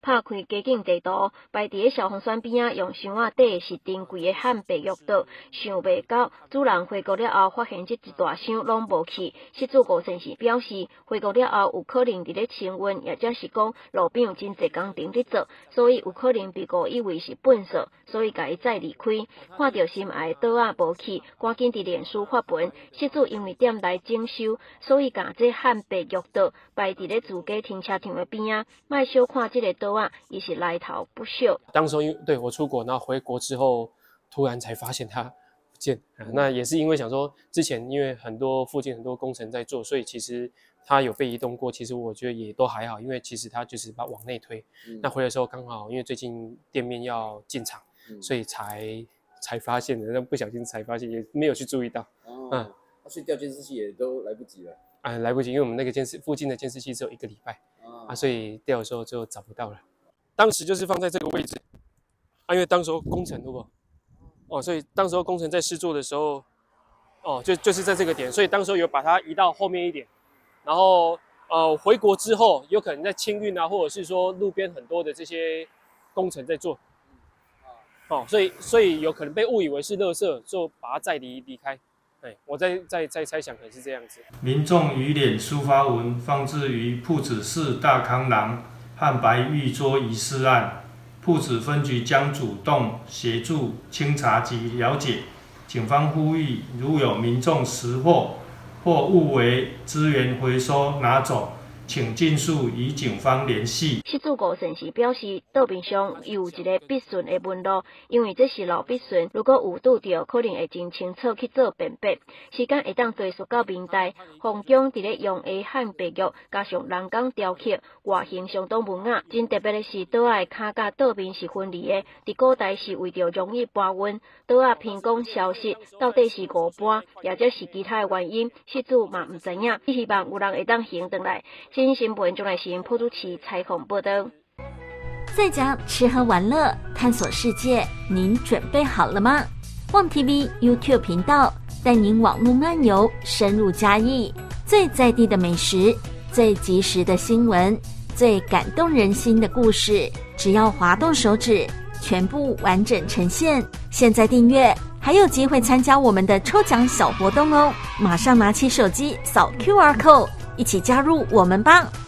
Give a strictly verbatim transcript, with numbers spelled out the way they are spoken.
拍开街景地图，排伫个消防栓边仔，用箱仔底是珍贵的汉白玉刀，想袂到主人回国了后，发现这一大箱拢无去。失主吴先生表示，回国了后有可能伫咧清运，也则是讲路边有真侪工程伫做，所以有可能被误以为是粪扫，所以家己再离开。看到心爱的刀仔无去，赶紧伫脸书发文。失主因为店内整修，所以甲这汉白玉刀摆伫咧自家停车场的边仔，卖小看这个刀仔，伊是来头不小。 当时候因为对我出国，然后回国之后，突然才发现它不见、嗯。那也是因为想说，之前因为很多附近很多工程在做，所以其实它有被移动过。其实我觉得也都还好，因为其实它就是把往内推。嗯、那回来的时候刚好因为最近店面要进场，嗯、所以才才发现的。那不小心才发现，也没有去注意到。哦、嗯， 所以调监视器也都来不及了。 啊，来不及，因为我们那个监视附近的监视器只有一个礼拜、哦、啊，所以调的时候就找不到了。当时就是放在这个位置，啊，因为当时候工程如果，哦，所以当时候工程在施作的时候，哦，就就是在这个点，所以当时候有把它移到后面一点，然后呃回国之后，有可能在清运啊，或者是说路边很多的这些工程在做，哦，所以所以有可能被误以为是垃圾，就把它再离离开。哎，我在在在猜想可能是这样子。 民众于脸书发文放置于朴子市大康廊汉白玉桌遗失案，朴子分局将主动协助清查及了解。警方呼吁，如有民众拾获或误为资源回收拿走，请尽速与警方联系。 失主吴先生表示，道边上有一个必顺的纹路，因为这是老必顺，如果有拄到，可能会真清楚去做辨别。时间会当追溯到明代，洪江伫咧用的汉白玉，加上人工雕刻，外形相当文雅。真特别的是，刀仔的骹甲倒边是分离的，伫古代是为着容易搬运。刀仔偏讲消失，到底是误搬，也则是其他的原因，失主嘛唔知影。希望有人会当行转来。新新闻中来新朴主持采访报道。 在家吃喝玩乐，探索世界，您准备好了吗？旺 T V YouTube 频道带您网络漫游，深入嘉义，最在地的美食，最及时的新闻，最感动人心的故事，只要滑动手指，全部完整呈现。现在订阅，还有机会参加我们的抽奖小活动哦！马上拿起手机扫 Q R code。一起加入我们吧！